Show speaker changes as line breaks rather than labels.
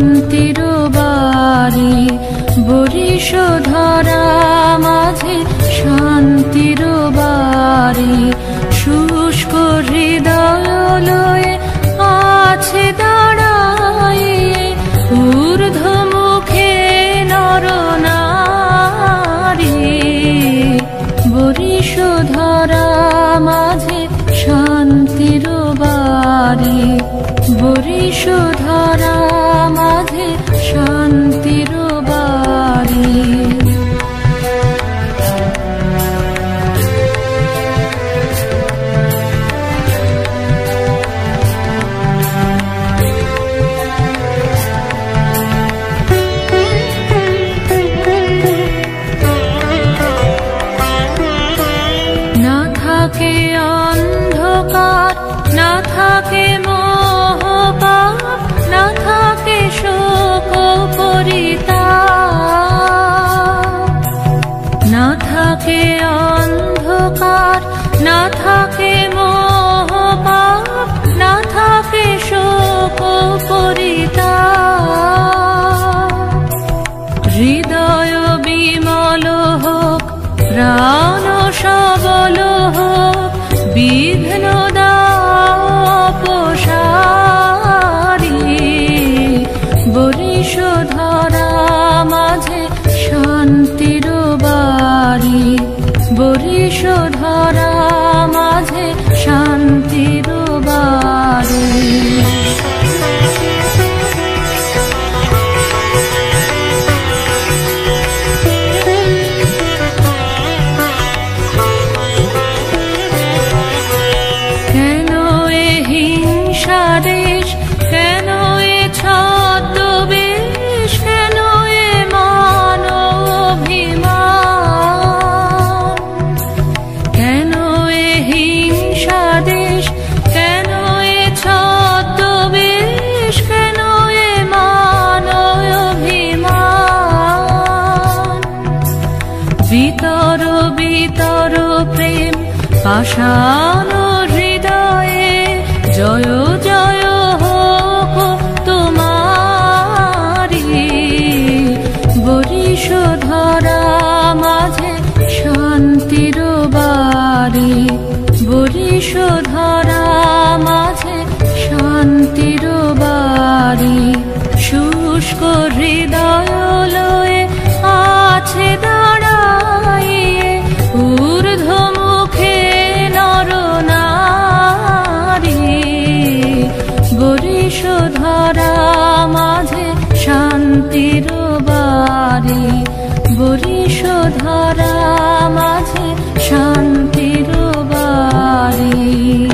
শান্তির বাড়ি বরিশধরা মাঝে শান্তির বাড়ি শুষ্ক হৃদয় লয়ে আছে দাঁড়ায়ে ঊর্ধ্বমুখে নরনারী বরিশধরা মাঝে শান্তির বাড়ি বরিশধরা মাঝে শান্তির বাড়ি না থাকে অন্ধকার না থাকে মোহপাপ না থাকে শোক পরিতাপ না থাকে অন্ধকার না থাকে মোহপাপ না থাকে শোক পরিতাপ হৃদয় বিমল হোক প্রাণ সবল হোক বিঘ্ন দাপসারি বরিশধরা মাঝে শান্তির বাড়ি বরিশধরা মাঝে শান্তির বাড়ি দেশ কেন এ ছদ্মবেশ কেন এ মান অভিমান কেন এ হিংসা দেশ কেন এ ছদ্মবেশ কেন এ মান অভিমান বিতর বিতর প্রেম পাষাণ হৃদয়ে জয় জয় হোক তোমারি বরিশধরা মাঝে শান্তির বাড়ি বরিশধরা মাঝে শান্তির বাড়ি শুষ্ক হৃদয় লয়ে আছে দাঁড়াইয়ে ঊর্ধ্বমুখে নরনারী বরিশধরা মাঝে শান্তির বাড়ি বরিশধরা মাঝে শান্তির বাড়ি।